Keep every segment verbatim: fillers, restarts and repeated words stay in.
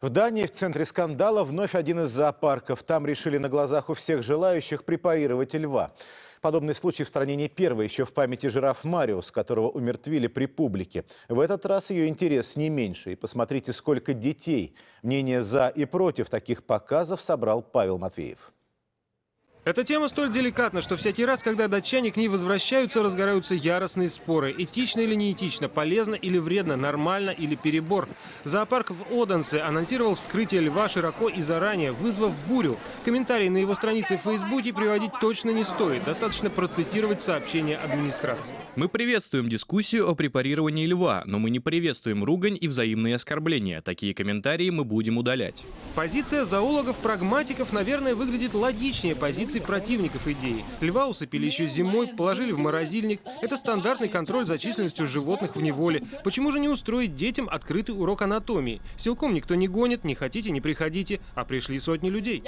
В Дании, в центре скандала, вновь один из зоопарков. Там решили на глазах у всех желающих препарировать льва. Подобный случай в стране не первый. Еще в памяти жираф Мариус, которого умертвили при публике. В этот раз ее интерес не меньше. И посмотрите, сколько детей. Мнения за и против таких показов собрал Павел Матвеев. Эта тема столь деликатна, что всякий раз, когда датчане к ней возвращаются, разгораются яростные споры. Этично или неэтично, полезно или вредно, нормально или перебор. Зоопарк в Оденсе анонсировал вскрытие льва широко и заранее, вызвав бурю. Комментарии на его странице в Фейсбуке приводить точно не стоит. Достаточно процитировать сообщение администрации. Мы приветствуем дискуссию о препарировании льва, но мы не приветствуем ругань и взаимные оскорбления. Такие комментарии мы будем удалять. Позиция зоологов-прагматиков, наверное, выглядит логичнее позиции противников идеи. Льва усыпили еще зимой, положили в морозильник. Это стандартный контроль за численностью животных в неволе. Почему же не устроить детям открытый урок анатомии? Силком никто не гонит, не хотите, не приходите, а пришли сотни людей.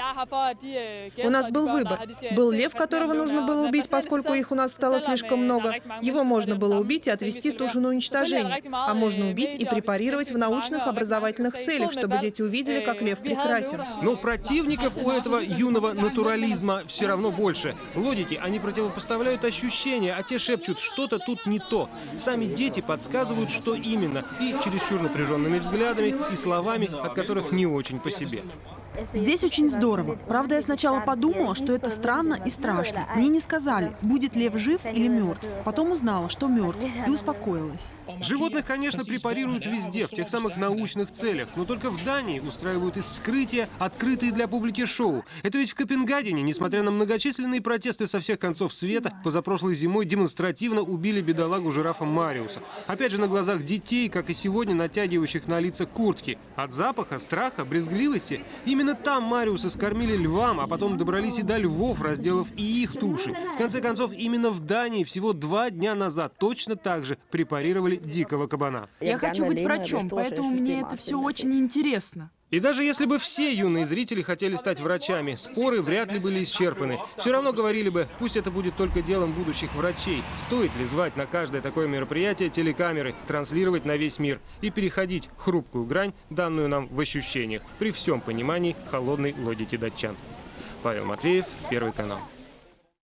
У нас был выбор. Был лев, которого нужно было убить, поскольку их у нас стало слишком много. Его можно было убить и отвезти тушу на уничтожение. А можно убить и препарировать в научных образовательных целях, чтобы дети увидели, как лев прекрасен. Но противников у этого юного натурализма все равно больше. Логики они противопоставляют ощущения, а те шепчут, что-то тут не то. Сами дети подсказывают, что именно, и чересчур напряженными взглядами и словами, от которых не очень по себе. Здесь очень здорово. Правда, я сначала подумала, что это странно и страшно. Мне не сказали, будет лев жив или мертв. Потом узнала, что мертв, и успокоилась. Животных, конечно, препарируют везде, в тех самых научных целях. Но только в Дании устраивают из вскрытия открытые для публики шоу. Это ведь в Копенгагене, несмотря на многочисленные протесты со всех концов света, позапрошлой зимой демонстративно убили бедолагу жирафа Мариуса. Опять же, на глазах детей, как и сегодня, натягивающих на лица куртки. От запаха, страха, брезгливости. Именно Именно там Мариуса скормили львам, а потом добрались и до львов, разделав и их туши. В конце концов, именно в Дании всего два дня назад точно так же препарировали дикого кабана. Я хочу быть врачом, поэтому мне это все очень интересно. И даже если бы все юные зрители хотели стать врачами, споры вряд ли были исчерпаны. Все равно говорили бы, пусть это будет только делом будущих врачей. Стоит ли звать на каждое такое мероприятие телекамеры, транслировать на весь мир и переходить хрупкую грань, данную нам в ощущениях, при всем понимании холодной логики датчан. Павел Матвеев, Первый канал.